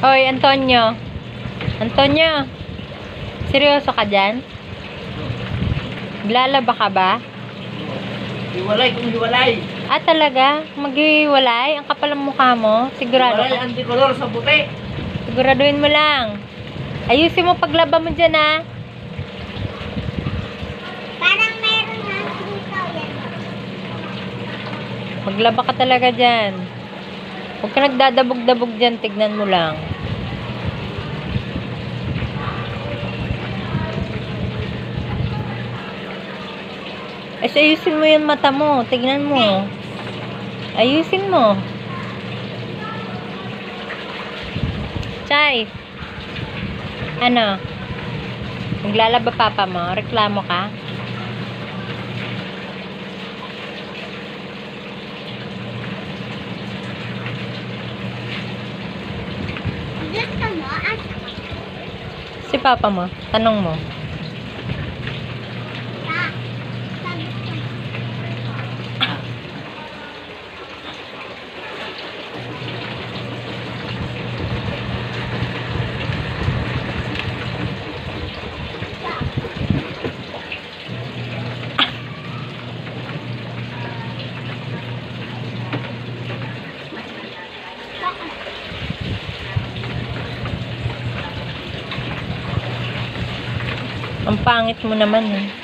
Hoy, Antonio. Antonio. Seryoso ka dyan? Lalaba ka ba? Hiwalay kung hiwalay. Ah, talaga? Maghiwalay? Ang kapal ng mukha mo? Sigurado Hiwalay ka? ang tricolor sa puti. Siguraduhin mo lang. Ayusin mo paglaba mo dyan, ha? Parang meron na dito yan. Maglaba ka talaga dyan. Huwag ka nagdadabog-dabog dyan. Tignan mo lang. Ayusin mo yung mata mo. Tignan mo. Ayusin mo. Chay. Ano? Maglalaba papa mo? Reklamo ka? Gusto mo? Si papa mo. Tanong mo. Sabi ko. Ang pangit mo naman, eh.